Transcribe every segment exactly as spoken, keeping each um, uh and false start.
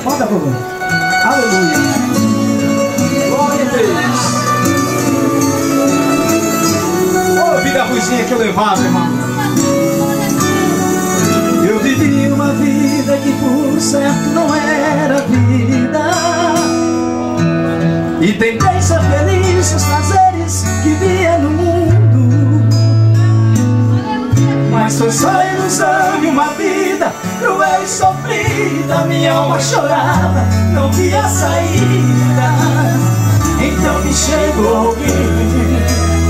Bota por favor. Aleluia. Glória a Deus. Ô, vida ruizinha que eu levava, irmão. Eu vivi uma vida que por certo não era vida, e tentei ser feliz nos prazeres que via no mundo, mas foi só ilusão de uma vida cruel e sofrida. Minha alma chorava, não via saída. Então me chegou alguém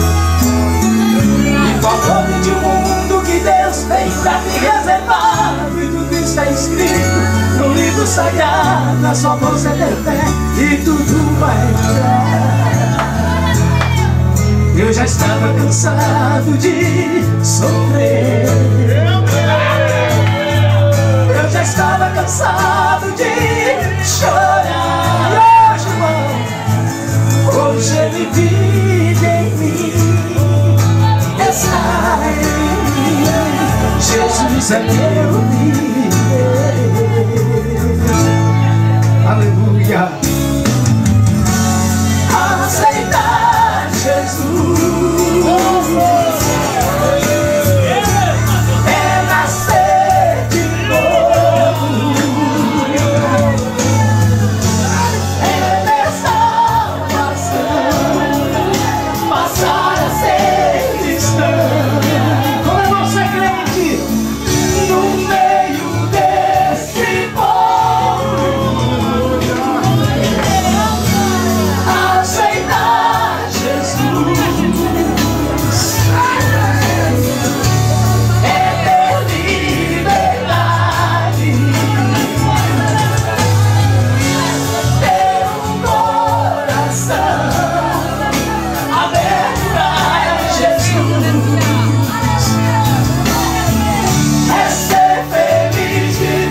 e falou-me de um mundo que Deus fez pra me reservar, e tudo está escrito no livro sagrado. É só você ter fé e tudo vai mudar. Eu já estava cansado de sofrer, eu já estava cansado de chorar. E hoje, irmão, hoje Ele vive em mim, está em mim. Jesus é meu viver. Aleluia. Aceitar Jesus é nascer de novo, é ter salvação, passar a ser cristão. Como você crente no meio desse povo, aceitar Jesus é ter liberdade, ter um coração aberto a Jesus, é ser feliz de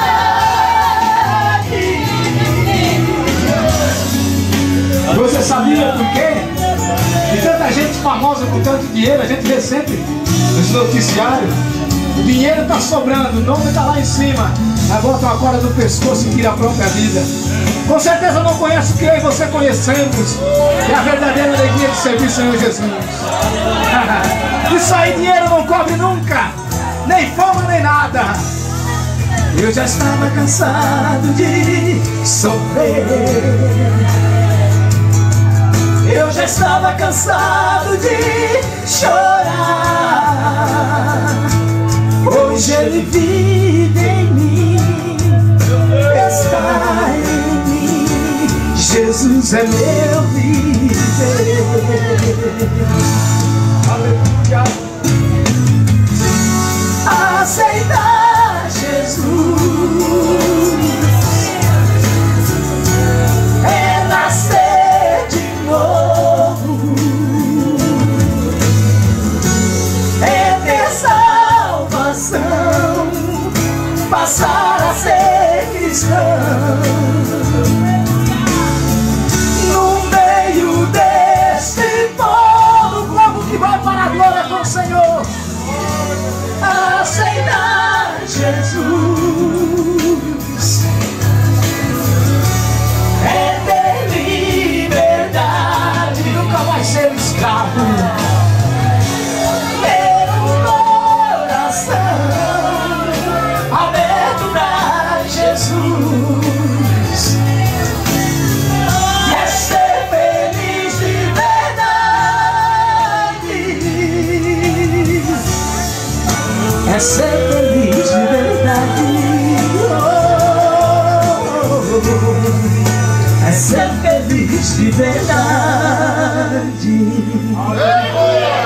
verdade. Você sabia por quê? E tanta gente famosa com tanto dinheiro, a gente vê sempre nos noticiários. O dinheiro está sobrando, o nome está lá em cima, aí bota uma corda no pescoço e tira a própria vida. Com certeza não conhece o que eu e você conhecemos, é a verdadeira alegria de servir o Senhor Jesus. Isso aí dinheiro não cobre nunca, nem fama nem nada. Eu já estava cansado de sofrer, eu já estava cansado de chorar. Hoje Ele vive em mim, está em mim. Jesus é meu viver. Aleluia. Aceitar Jesus é nascer de novo, é ter salvação, passar a ser cristão. No meio deste povo, o povo que vai para a glória com o Senhor, aceitar Jesus é ter liberdade, nunca vai ser escravo, ter um coração aberto pra Jesus, é ser feliz de verdade, é ser feliz de verdade, oh, é ser feliz de verdade. Aleluia.